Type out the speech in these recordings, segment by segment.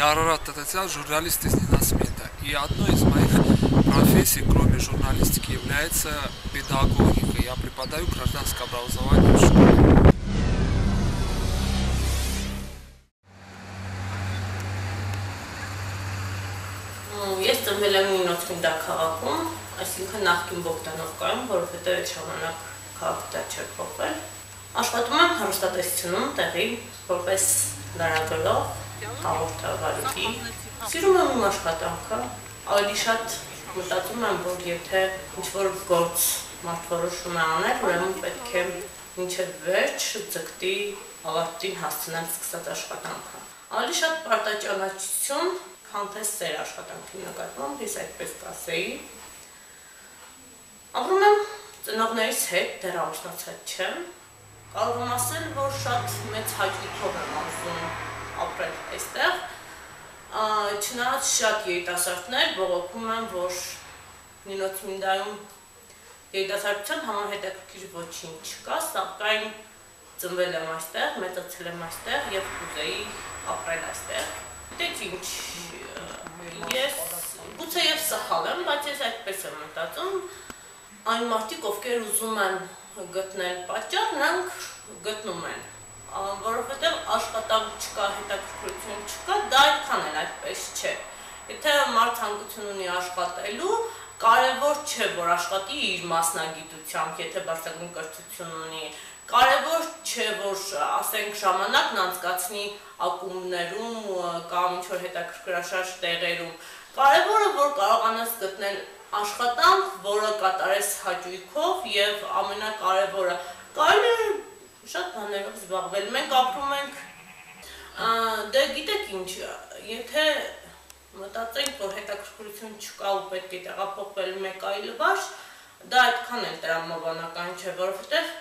Я работаю журналист из Ненасмета. И одной из моих профессий, кроме журналистики, является педагогика. Я преподаю гражданское образование в школе. Ես ծնվել եմ Նինոցմինդա քաղաքում, այսինքն նախկին Բոգդանովկայում, որովհետև այդ ժամանակ քաղաքը դա չէր փոխվել։ Աշխատում եմ հեռուստատեսությունում տեղի որպես լրագրող, հաղորդավարի։ Սիրում եմ իմ աշխատանքը, ավելի շատ մտածում եմ, որ եթե ինչ-որ գործ մարդ որոշում է անել, ուրեմն պետք է մինչև վերջ ձգտի ավարտին հասցնել սկսած աշխատանքը։ Ավելի շատ պարտաճանաչություն, քան թե սեր աշխատանքի նկատմամբ, ես այդպես կասեի։ Ապրում եմ ծնողներիս հետ, դեռ ամուսնացած չեմ։ Կարող եմ ասել, որ շատ մեծ հաճույքով եմ ապրում ապրել այստեղ։ Չնայած շատ երիտասարդներ բողոքում են, որ Նինոցմինդայում երիտասարդության համար հետաքրքիր ոչինչ չկա, սակայն ծնվել եմ այստեղ, մեծացել եմ այստեղ եւ կուզեի ապրել այստեղ։ Դե ինչ, ես գուցե եւ սխալ եմ, բայց ես այդպես եմ մտածում, այն մարդիկ, ովքեր ուզում են գտնել պատճառ, նրանք գտնում են, որովհետեւ աշխատանք չկա, հետաքրքրություն չկա, դա այդքան էլ այդպես չէ։ Եթե մարդ ցանկություն ունի աշխատելու, կարևոր չէ, որ աշխատի իր մասնագիտությամբ, եթե բարձրագույն կրթություն ունի, կարևոր չէ, որ ասենք ժամանակն անցկացնի ակումբներում կամ ինչ-որ հետաքրքրաշարժ տեղերում։ Կարևորը, որ կարողանաս գտնել աշխատանք, որը կատարես հաճույքով եւ ամենակարևորը, կարելի է շատ բաներով զբաղվել։ Մենք ապրում ենք, դե գիտեք ինչ, եթե մտածենք, որ հետաքրքրություն չկա ու պետք է տեղափոխվել մեկ այլ վայր, դա այդքան էլ տրամաբանական չէ, որովհետեւ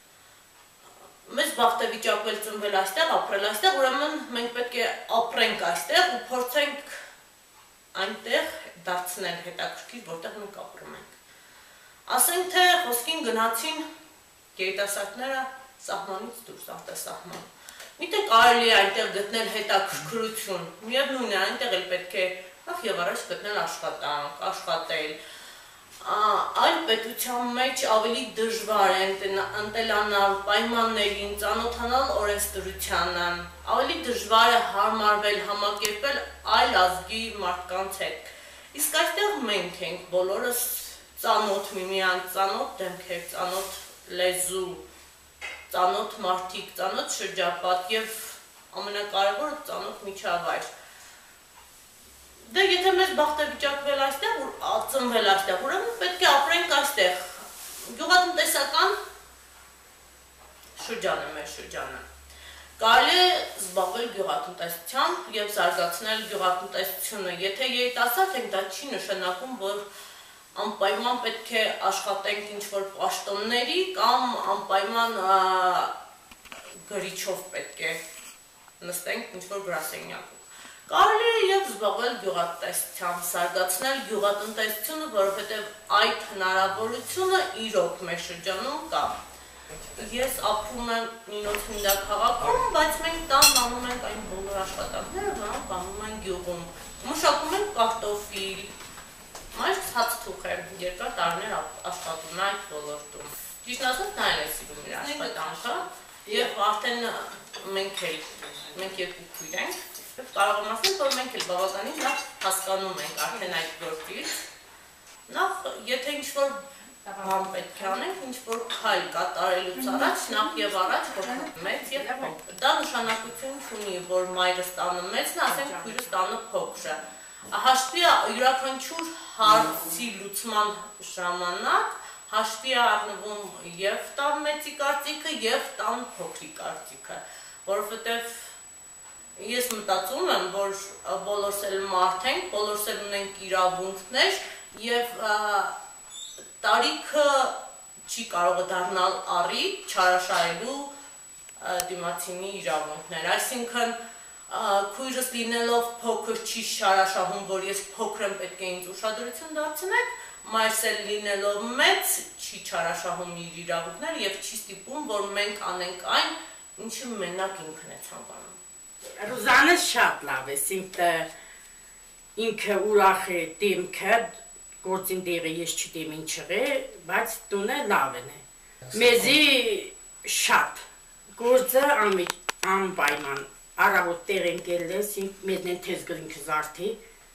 մեզ բախտ է վիճակվել ծնվել այստեղ, ապրել այստեղ, ուրեմն մենք պետք է ապրենք այստեղ ու փորձենք այնտեղ դարձնել հետաքրքիր, որտեղ մենք ապրում ենք։ Ասենք թե խոսքին գնացին երիտասարդները սահմանից դուրս արտասահման։ Միտեղ կարելի է այնտեղ գտնել հետաքրքրություն, միևնույն է այնտեղ էլ պետք է նախ եւ առաջ գտնել աշխատանք, աշխատել։ Այլ պետության մեջ ավելի դժվար է ընտելանալ պայմաններին, ծանոթանալ օրենսդրությանը, ավելի դժվար է հարմարվել, համակերպել այլ ազգի մարդկանց հետ։ Իսկ այստեղ մենք ենք բոլորս ծանոթ միմյանց, ծանոթ դեմքեր, ծանոթ լեզու, ծանոթ մարդիկ, ծանոթ շրջապատ եւ ամենակարևորը ծանոթ միջավայր։ Դե եթե մեզ բախտ է վիճակվել այստեղ, ծնվել այստեղ, ուրեմն պետք է ապրենք այստեղ։ Գյուղատնտեսական շրջան է մեր շրջանը։ Կարելի է զբաղվել գյուղատնտեսությամբ եւ զարգացնել գյուղատնտեսությունը։ Եթե երիտասարդ ենք, դա չի նշանակում, որ անպայման պետք է աշխատենք ինչ-որ պաշտոնների կամ անպայման գրիչով պետք է նստենք ինչ-որ գրասենյակում։ Կարելի է եւ զբաղվել գյուղատնտեսությամբ, զարգացնել գյուղատնտեսությունը, որովհետեւ այդ հնարավորությունը իրոք մեր շրջանում կա։ Ես ապրում եմ Նինոցմինդա քաղաքում, բայց մենք տան անում ենք այն բոլոր աշխատանքները, որոնք անում են գյուղում։ Մշակում ենք կարտոֆիլ, մայր ցածթուխ է, երկար տարիներ աշխատում է այդ ոլորտում։ Ճիշտ ասած, նա էլ է սիրում իր աշխատանքը եւ արդեն մենք երկու քույր ենք։ Կարող եմ ասել, որ մենք էլ բավականին լավ հասկանում ենք արդեն այդ գործից։ Նախ, եթե ինչ-որ բան պետք է անենք, ինչ-որ քայլ կատարելուց առաջ, նախ եւ առաջ հոգնենք մեծ եւ փոքր։ Դա նշանակություն չունի, որ մայրս տանը մեծն է, ասենք քույրս տանը փոքրը։ Հաշվի է յուրաքանչյուր հարցի լուծման ժամանակ հաշվի է առնվում եւ տան մեծի կարծիքը եւ տան փոքրի կարծիքը, որովհետեւ ես մտածում եմ, որ բոլորս էլ մարդ ենք, բոլորս էլ ունենք իրավունքներ եւ տարիքը չի կարող դառնալ առիթ չարաշահելու դիմացինի իրավունքներ, այսինքն քույրս լինելով փոքր չի շարաշահում, որ ես փոքր եմ, պետք է ինձ ուշադրություն դարձնեք, մայրս էլ լինելով մեծ չի չարաշահում իր իրավունքները եւ չի ստիպում, որ մենք անենք այն, ինչը մենակ ինքն է ցանկանում։ Ռուզանը շատ լավ է, ինքը ուրախ է, դեմքը, գործին դեղը ես չդեմ ինչ է, բայց տունը լավն է։ Մեզի շատ, գործը անպայման, առավոտ տեղ ենք ելես, մեզն են թեզ գրինքը զարդի,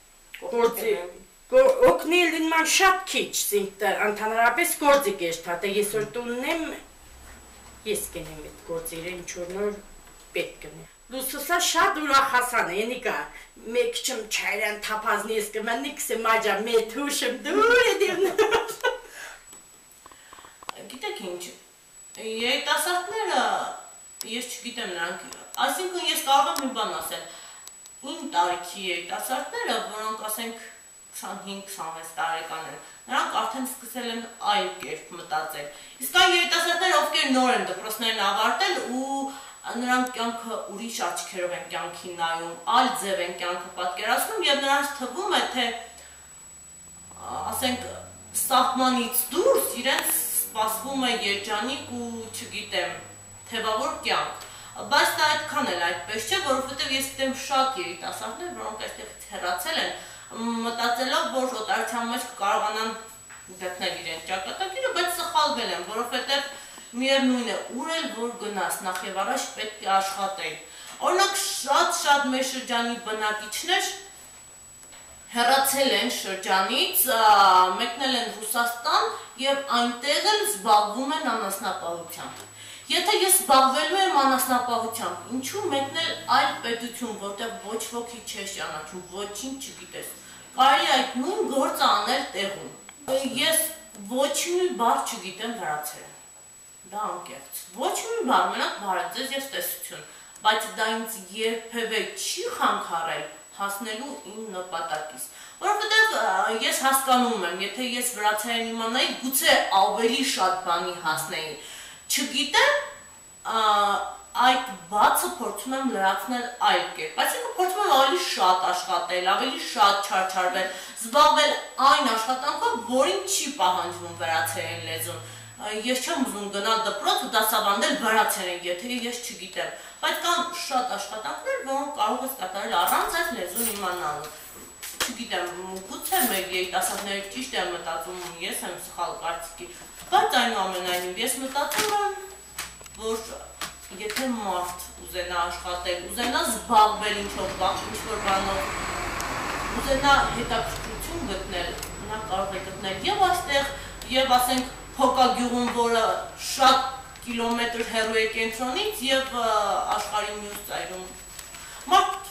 օգնել ինման շատ քիչ, ընդհանրապես գործի կեշտատ է, ես որ տունն եմ, ես կենեմ էտ գործերը, ինչ-որ նոր պետք կնեմ։ Լուսուսա շատ ուրախասան է, ենիկա, մեկ չմ չայրան թապազնի ես կմեն, նիքս է մաջա մետ հուշմ դուր է դիրն։ Գիտեք ինչ, երիտասարդները, ես չգիտեմ նրանք, այսինքն ես կարող եմ մի բան ասել, իմ տարիքի երիտասարդները, որոնք ասենք 25-26 տարեկան են, նրանք արդեն սկսել են այլ կերպ մտածել։ Իսկ այն երիտասարդները, ովքեր նոր են դպրոցներն ավարտել ու նրանք կյանքը ուրիշ աչքերով են կյանքին նայում, այլ ձև են կյանքը պատկերացնում և նրանց թվում է, թե ասենք սահմանից դուրս իրենց սպասվում է երջանիկ ու չգիտեմ, թևավոր կյանք։ Բայց դա այդքան էլ այդպես չէ, որովհետև ես գիտեմ շատ երիտասարդներ, որոնք այստեղից հեռացել են, մտածելով, որ օտարության մեջ կարողանան գտնել իրենց ճակատագիրը, բայց սխալվել են, որովհետև միևնույն է, ուր էլ որ գնաս, նախ և առաջ պետք է աշխատել։ Օրինակ շատ մեր շրջանի բնակիչներ հեռացել են շրջանից, մեկնել են Ռուսաստան և այնտեղ էլ զբաղվում են անասնապահությամբ։ Եթե ես զբաղվելու եմ անասնապահությամբ, ինչու մեկնել այլ պետություն, որտեղ ոչ ոքի չես ճանաչում, ոչինչ չգիտես, կարելի այդ նույն գործը անել տեղում։ Ես ոչ մի բառ չգիտեմ վրացերեն։ Դա անկեղծ, ոչ մի բառ, մենակ բարեձեզ և տեսություն, բայց դա ինձ երբևէ չի խանգարել հասնելու իմ նպատակից, որովհետև ես հասկանում եմ, եթե ես վրացերեն իմանայի, գուցե ավելի շատ բանի հասնեի, չգիտեմ, այդ բացը փորձում եմ լրացնել այլ կերպ, այսինքն փորձում եմ ավելի շատ աշխատել, ավելի շատ չարչարվել, զբաղվել այն աշխատանքով, որին չի պահանջվում վրացերեն լեզուն։ Ես չեմ ուզում գնալ դպրոց ու դասավանդել վրացերեն, եթե ես չգիտեմ, բայց կան շատ աշխատանքներ, որոնք կարող ես կատարել առանց այդ լեզուն իմանալու։ Չգիտեմ, գուցե մեր երիտասարդները ճիշտ են մտածում, ես եմ սխալ կարծիքի, բայց այնուամենայնիվ ես մտածում եմ, որ եթե մարդ ուզենա աշխատել, ուզենա զբաղվել ինչ-որ բանով, ուզենա հետաքրքրություն գտնել, նա կարող է գտնել և այստեղ, և ասենք Փոկագյուղում, որը շատ կիլոմետր հեռու է կենտրոնից և աշխարհի մյուս ծայրում։ Մարդ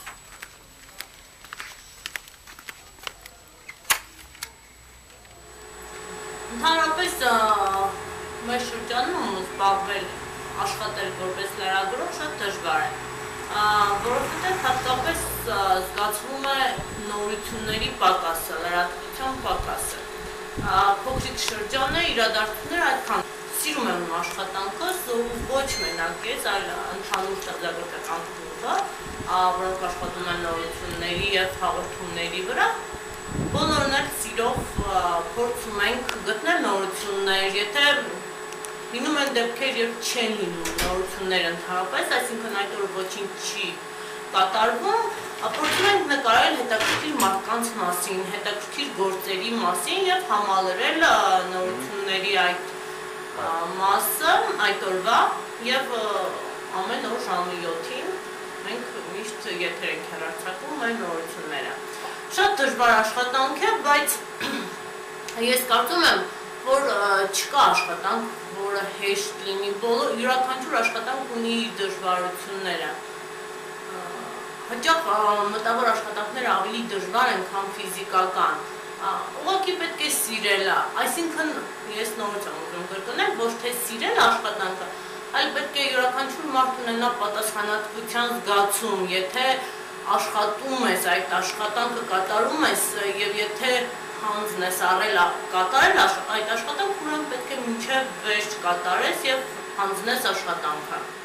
ընդհանրապես մեր շրջանում զբաղվել աշխատել որպես լրագրող շատ դժվար է, որովհետև հատկապես զգացվում է նորությունների պակասը, լրատվության պակասը։ Փոքրիկ շրջան է, իրադարձությունները այդքան սիրում եմ աշխատանքս ու ոչ մենակ ես, այլ ընդհանուր ստեղծագործական խումբը, որոնք աշխատում են նորությունների և հաղորդումների վրա, բոլորն էլ սիրով փորձում ենք գտնել նորություններ, եթե լինում են դեպքեր, երբ չեն լինում նորություններ ընդհանրապես, այսինքն այդ օր ոչինչ չի կատարվում, փորձում ենք նկարել հետաքրքիր մարդկանց մասին, հետաքրքիր գործերի մասին և համալրել նորությունների այդ մասը, այդ օրվա և ամեն օր ժամը 7-ին մենք միշտ եթեր ենք հեռարձակում այն նորությունները։ Շատ դժվար աշխատանք է, բայց ես կարծում եմ, որ չկա աշխատանք, որը հեշտ լինի, յուրաքանչյուր աշխատանք ունի իր դժվարությունները։ Հաճախ մտավոր աշխատանքները ավելի դժվար են, քան ֆիզիկական։ Ուղղակի պետք է սիրել, այսինքն ես նորից եմ ուզում կրկնել, ոչ թե սիրել աշխատանքը, այլ պետք է յուրաքանչյուր մարդ ունենա պատասխանատվության զգացում, եթե աշխատում ես, այդ աշխատանքը կատարում ես և եթե հանձն ես առել կատարել այդ աշխատանքը, ուրեմն պետք է մինչև վերջ կատարես և հանձնես աշխատանքը։